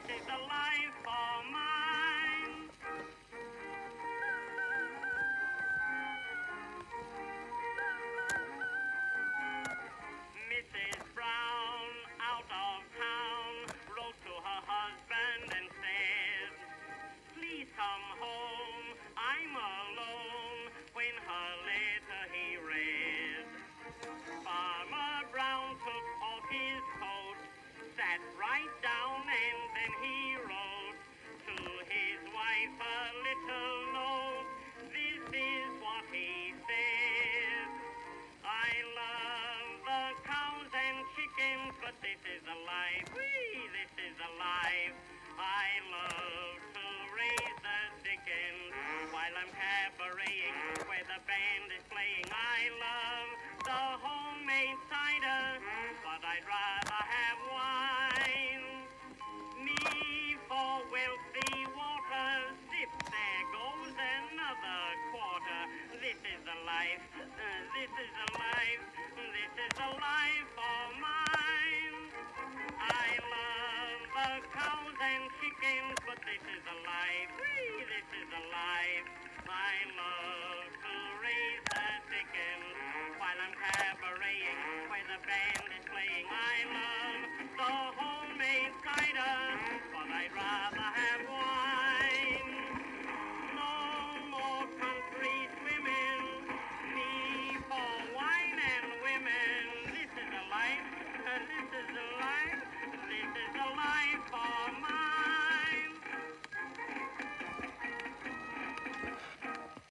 is a life for mine. Mrs. Brown, out of town, wrote to her husband and said, please come home, I'm alone, when her letter he read. Farmer Brown took off his coat, sat right down and then he wrote to his wife a little note. This is what he said. I love the cows and chickens, but this is a life, this is a life. I love to raise the dickens while I'm cabareting where the band is playing. I love the homemade cider, but I'd rather have wine. Me for wealthy water, zip, there goes another quarter. This is a life, this is a life, this is a life for mine. I love the cows and chickens, but this is a life, this is a life. I love to raise the dickens while I'm cabareting where the band is playing. I love